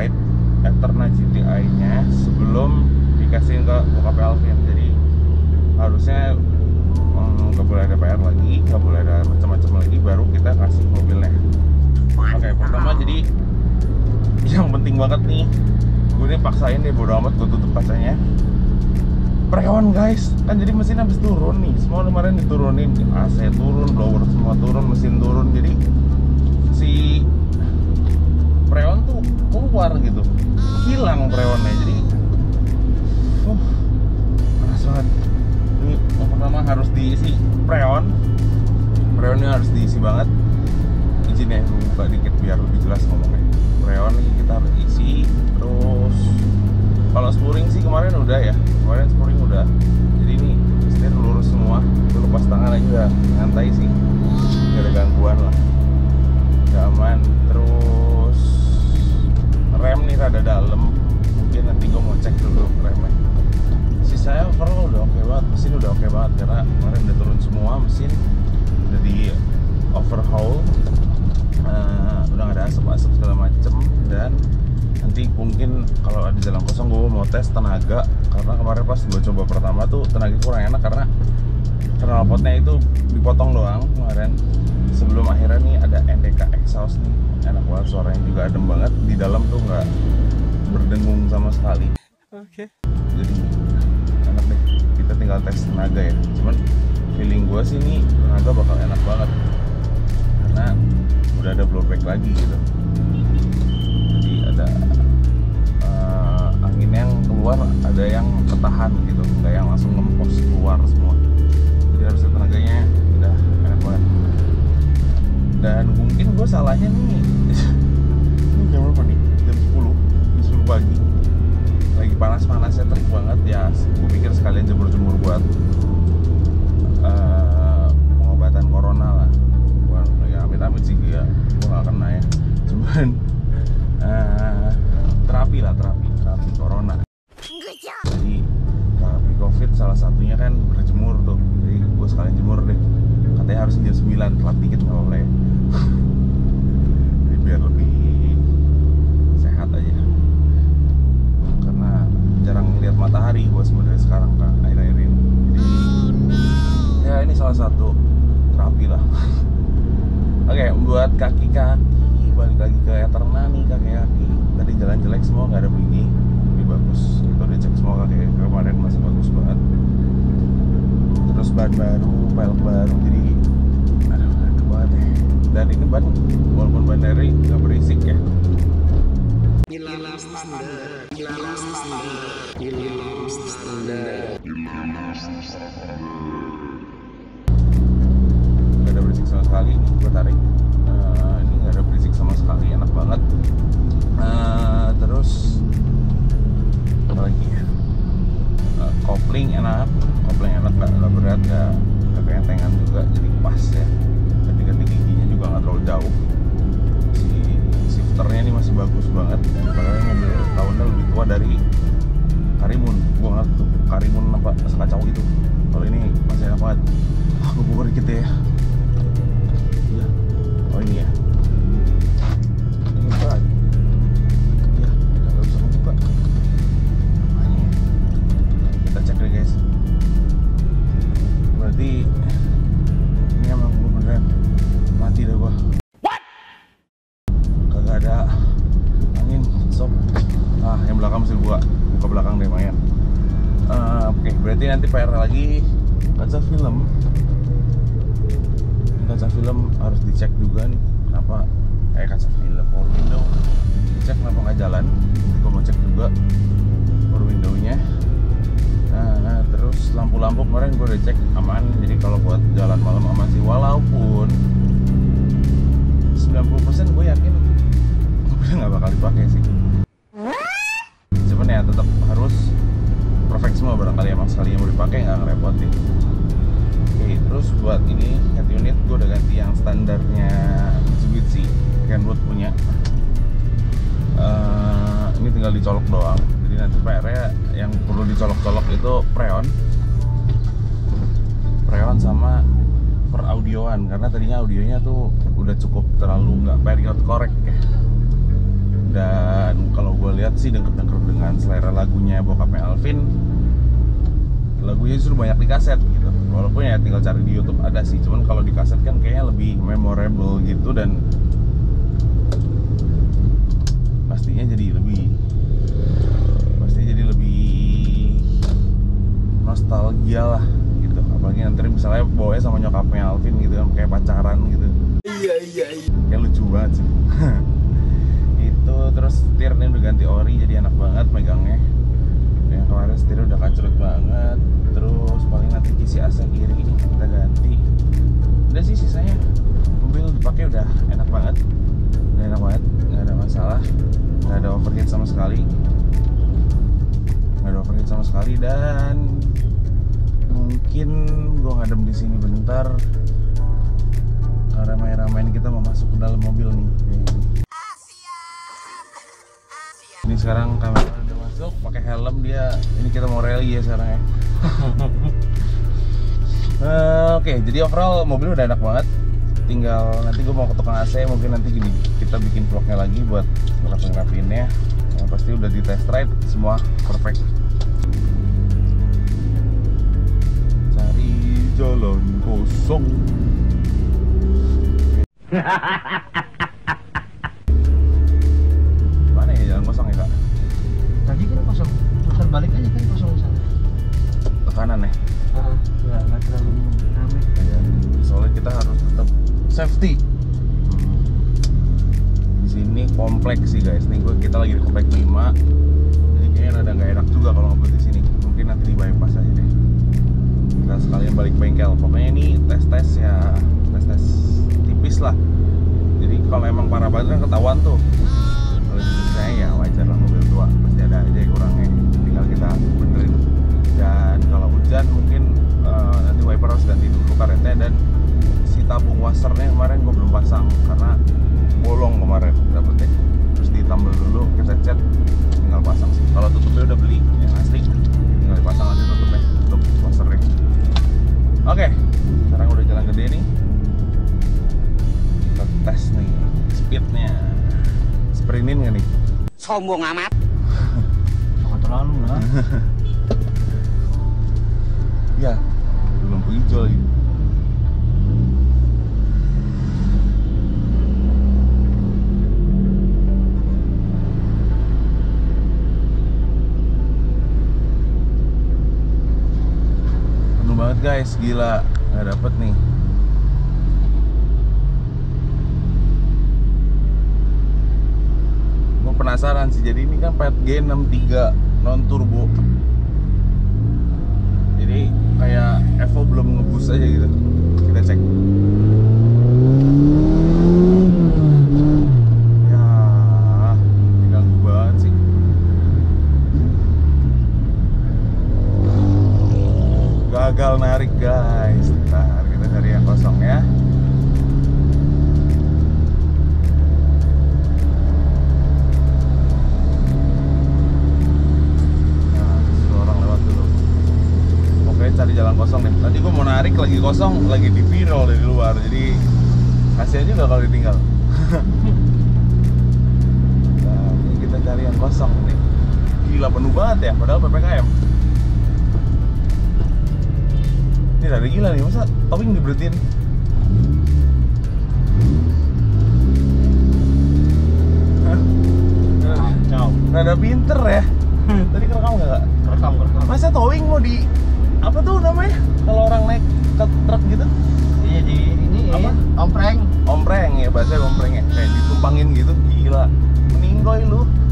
certified Eterna GTI-nya sebelum dikasihin ke bokap Alvin. Jadi harusnya nggak boleh ada PR lagi, nggak boleh ada macam-macam lagi, baru kita kasih mobilnya. Oke, pertama jadi yang penting banget nih, gue ini paksain deh, bodo amat, gue tutup kacanya. Preon guys, kan jadi mesin habis turun nih, semua kemarin diturunin, AC turun, blower semua turun, mesin turun, jadi si preon tuh keluar gitu, hilang preonnya, jadi panas banget. Ini yang pertama harus diisi preonnya harus diisi banget. Izin ya, gue buka dikit biar lebih jelas ngomongnya. Preon ini kita harus isi, terus kalau spuring sih kemarin udah ya, spuring udah, jadi ini setir lurus semua. Gue lepas tangan aja udah nyantai sih, gak ada gangguan lah, udah aman. Terus rem nih rada dalam, mungkin nanti gue mau cek dulu remnya. Sisanya overall udah oke banget, mesin udah oke banget karena kemarin udah turun semua, mesin udah di overhaul, udah gak ada asap-asap segala macem. Dan nanti mungkin kalau ada jalan kosong gue mau tes tenaga, karena kemarin pas gue coba pertama tuh tenaga kurang enak karena knalpotnya itu dipotong doang kemarin. Sebelum akhirnya nih ada NDK exhaust nih, enak banget, suaranya juga adem banget, di dalam tuh nggak berdengung sama sekali. Oke. Jadi enak deh, kita tinggal tes tenaga ya. Cuman feeling gue sih nih tenaga bakal enak banget karena udah ada blowback lagi gitu. Jadi ada angin yang keluar, ada yang ketahan gitu, nggak yang langsung ngempos keluar semua. Jadi harusnya tenaganya udah enak banget. Dan mungkin gue salahnya nih ini jam berapa nih? Jam 10 pagi, lagi panas-panasnya, terik banget ya. Gue pikir sekalian jemur-jemur buat pengobatan corona lah. Bukan ya amit-amit sih ya, gue gak kena ya. Cuman terapi corona. Jadi terapi covid salah satunya kan berjemur tuh. Jadi gue sekalian jemur deh. Katanya harus jam 9, telat dikit nggak apa-apa ya. Jadi biar lebih sehat aja. Karena jarang lihat matahari gue sebenarnya sekarang kan, akhir-akhir ini. Jadi ya ini salah satu terapi lah. Oke, buat kaki-kaki balik lagi ke Eterna nih, kaki-kaki tadi jalan jelek semua, nggak ada begini, lebih bagus. Kita udah cek semua kaki kemarin masih bagus banget. Terus ban baru, pelek baru, jadi aduh enak banget ya. Dan ini ban walaupun ban dari nggak berisik ya. Nggak ada berisik sama sekali. Ini gue tarik, ini nggak ada berisik sama sekali, enak banget. Terus apa lagi ya? Kopling enak, nggak berat, nggak keentengan juga, jadi pas ya. Ganti giginya juga nggak terlalu jauh. Si shifternya ini masih bagus banget, padahal mobil tahunnya lebih tua dari Karimun. Gua nggak tahu Karimun apa sekacau itu. Kalau ini masih enak banget. Gue buka dikit ya. Iya. Oh ini ya. Ini buka. Iya, kita nggak bisa membuka. Makanya kita cek deh guys. Berarti ini emang gue beneran mati dah gua. What? Kagak ada angin, sob. Ah, yang belakang mesti buka belakang deh lumayan. Oke, berarti nanti PR lagi kaca film. Kaca film harus dicek juga nih, kenapa kaca film power window dicek kenapa nggak jalan. Gue mau cek juga power window-nya. Terus lampu-lampu kemarin gue udah cek aman, jadi kalau buat jalan malam aman sih, walaupun 90% gue yakin udah nggak bakal dipakai sih. Cuman ya tetap harus perfect semua, barangkali emang sekali yang mau dipakai nggak ngerepotin. Oke, terus buat ini head unit gue udah ganti yang standarnya Mitsubishi Kenwood punya. Ini tinggal dicolok doang, jadi nanti PR-nya yang perlu dicolok-colok itu preon sama per audioan, karena tadinya audionya tuh udah cukup terlalu nggak period correct ya. Dan kalau gue lihat sih denger-denger dengan selera lagunya bokapnya Alvin, lagunya justru banyak di kaset gitu. Walaupun ya tinggal cari di YouTube ada sih, cuman kalau di kaset kan kayaknya lebih memorable gitu, dan pastinya jadi lebih nostalgia lah gitu. Apalagi nanti misalnya bawanya sama nyokapnya Alvin gitu kan, kayak pacaran gitu. Iya. Kayak lucu banget sih. Itu terus setirnya udah ganti ori, jadi enak banget megangnya. Yang kemarin setirnya udah kacrut banget. Terus paling nanti kisi AC kiri kita ganti. Udah sih sisanya mobil dipakai udah enak banget, nggak ada masalah, nggak ada overheat sama sekali, dan mungkin gue ngadem di sini bentar karena ramai-ramain kita mau masuk ke dalam mobil nih. Ini sekarang kamera udah masuk, pakai helm dia. Ini kita mau rally ya sekarang ya. Oke, jadi overall mobil udah enak banget. Tinggal nanti gue mau ke tukang AC, mungkin nanti gini kita bikin vlognya lagi buat ngerapiinnya. Yang pasti udah di test ride semua perfect. Cari jalan kosong. Mana ya jalan kosong ya kak? Tadi kan kosong, putar balik aja kan kosong sana. Ke kanan ya? Nggak terlalu ramai. Ya, soalnya kita harus tetap safety. Di sini kompleks sih guys. Nih kita lagi di kompleks 5. Jadi kayaknya rada nggak enak juga kalau ngebut di sini. Mungkin nanti di bypass aja deh. Kita sekalian balik bengkel. Pokoknya ini tes tipis lah. Jadi kalau emang parah banget kan ketahuan tuh. Kalau di saya ya wajar lah, mobil tua pasti ada aja kurangnya. Tinggal kita benerin. Dan kalau hujan mungkin nanti wiper harus ganti dulu karetnya, dan si tabung washernya kemarin gue belum pasang karena bolong kemarin dapetnya. Terus ditambal dulu, kita cat, tinggal pasang sih. Kalau tutupnya udah beli yang asli, tinggal dipasang aja tutupnya, tutup washernya. Oke, sekarang udah jalan gede nih. Kita tes nih speednya, sprintin nggak nih? Sombong amat. Jangan terlalu lah. Ya, lampu hijau lagi. Penuh banget guys, gila, nggak dapet nih. Gue penasaran sih, jadi ini kan Pet G63 non turbo. Jadi kayak Evo belum ngebus aja gitu. Kita cek. Ya, ini ganggu banget sih. Gagal narik guys. Ntar kita cari yang kosong ya. Cari jalan kosong nih. Tadi gue mau narik lagi kosong, lagi di viral dari luar, jadi kasihan juga kalau ditinggal. Nah, ini kita cari yang kosong nih. Gila penuh banget ya, padahal PPKM. Ini rada gila nih, masa towing diberhentiin? Rada pinter ya. Tadi kerekam nggak? Rekam. Masa towing mau di apa tuh namanya kalau orang naik ke truk gitu? Iya di ini apa? Ompreng Ompreng ya, bahasa ompreng ya, kayak ditumpangin gitu. Gila, meninggoy lu.